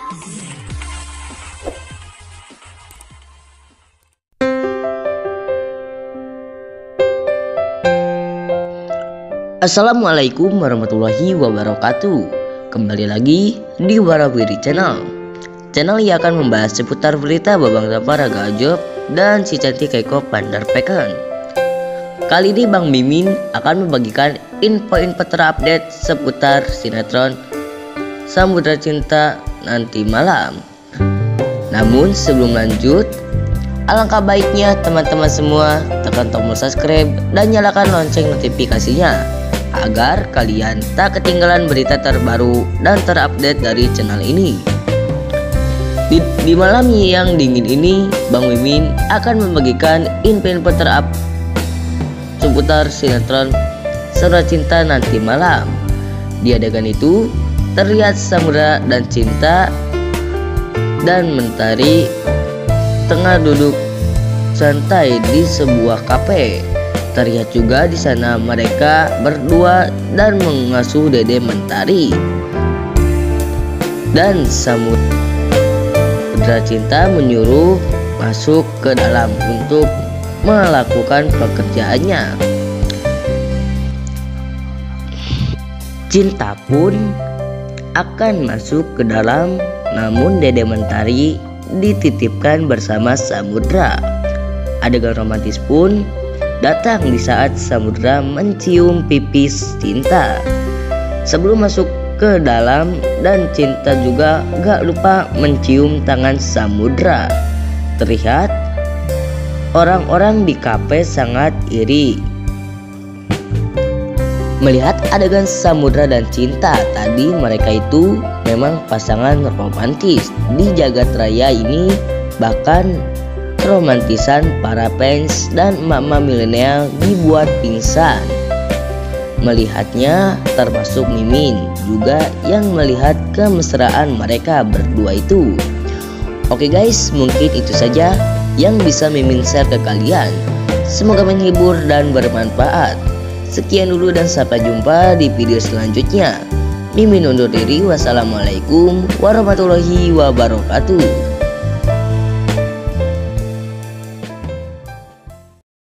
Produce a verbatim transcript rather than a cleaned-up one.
Assalamualaikum warahmatullahi wabarakatuh. Kembali lagi di Warawiri Channel. Channel yang akan membahas seputar berita babang para gajop dan si cantik Keiko Pandarpekan. Kali ini Bang Mimin akan membagikan info-info terupdate seputar sinetron Samudra Cinta nanti malam. Namun sebelum lanjut, alangkah baiknya teman-teman semua tekan tombol subscribe dan nyalakan lonceng notifikasinya agar kalian tak ketinggalan berita terbaru dan terupdate dari channel ini. Di, di malam yang dingin ini, Bang Mimin akan membagikan info-info terupdate seputar sinetron Samudra Cinta nanti malam. Di adegan itu terlihat Samudra dan Cinta dan Mentari tengah duduk santai di sebuah kafe. Terlihat juga di sana mereka berdua dan mengasuh Dede Mentari. Dan Samudra Cinta menyuruh masuk ke dalam untuk melakukan pekerjaannya. Cinta pun akan masuk ke dalam, namun Dede Mentari dititipkan bersama Samudra. Adegan romantis pun datang di saat Samudra mencium pipis Cinta sebelum masuk ke dalam, dan Cinta juga gak lupa mencium tangan Samudra. Terlihat orang-orang di kafe sangat iri melihat adegan Samudra dan Cinta. Tadi mereka itu memang pasangan romantis di jagat raya ini, bahkan romantisan para fans dan emak-emak milenial dibuat pingsan melihatnya, termasuk Mimin juga yang melihat kemesraan mereka berdua itu. Oke guys, mungkin itu saja yang bisa Mimin share ke kalian. Semoga menghibur dan bermanfaat. Sekian dulu dan sampai jumpa di video selanjutnya. Mimin undur diri. Wassalamualaikum warahmatullahi wabarakatuh.